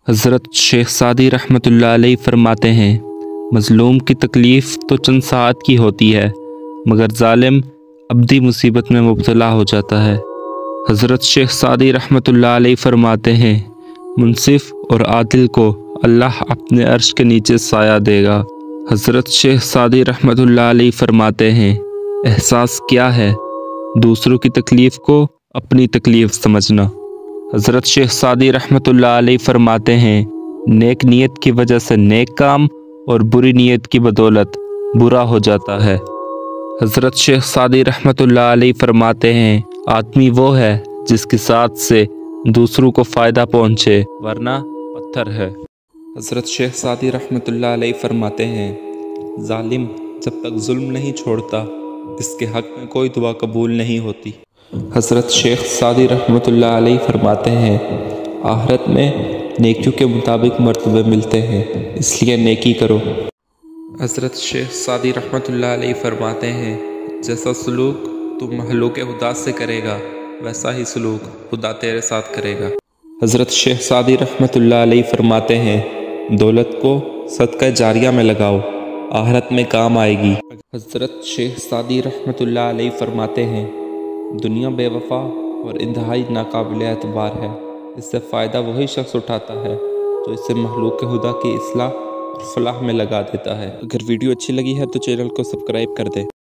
حضرت شیخ سعدی رحمتہ علیہ فرماتے ہیں، مظلوم کی تکلیف تو چند ساعت کی ہوتی ہے مگر ظالم ابدی مصیبت میں مبتلا ہو جاتا ہے۔ حضرت شیخ سعدی رحمتہ علیہ فرماتے ہیں، منصف اور عادل کو اللہ اپنے عرش کے نیچے سایہ دے گا۔ حضرت شیخ سعدی رحمتہ علیہ فرماتے ہیں، احساس کیا ہے دوسروں کی تکلیف کو اپنی تکلیف سمجھنا۔ حضرت شیخ سعدی رحمتہ علیہ فرماتے ہیں، نیک نیت کی وجہ سے نیک کام اور بری نیت کی بدولت برا ہو جاتا ہے۔ حضرت شیخ سعدی رحمتہ علیہ فرماتے ہیں، آدمی وہ ہے جس کی ساتھ سے دوسروں کو فائدہ پہنچے ورنہ پتھر ہے۔ حضرت شیخ سعدی رحمتہ علیہ فرماتے ہیں، ظالم جب تک ظلم نہیں چھوڑتا اس کے حق میں کوئی دعا قبول نہیں ہوتی۔ حضرت شیخ سعدی رحمتہ علیہ فرماتے ہیں، آخرت میں نیکیوں کے مطابق مرتبے ملتے ہیں، اس لیے نیکی کرو۔ حضرت شیخ سعدی رحمتہ علیہ فرماتے ہیں، جیسا سلوک تم مخلوق خدا سے کرے گا ویسا ہی سلوک خدا تیرے ساتھ کرے گا۔ حضرت شیخ سعدی رحمتہ علیہ فرماتے ہیں، دولت کو صدقہ جاریہ میں لگاؤ، آخرت میں کام آئے گی۔ حضرت شیخ سعدی رحمتہ علیہ فرماتے ہیں، دنیا بے وفا اور انتہائی ناقابل اعتبار ہے، اس سے فائدہ وہی شخص اٹھاتا ہے جو اسے مخلوق خدا کی اصلاح اور فلاح میں لگا دیتا ہے۔ اگر ویڈیو اچھی لگی ہے تو چینل کو سبسکرائب کر دیں۔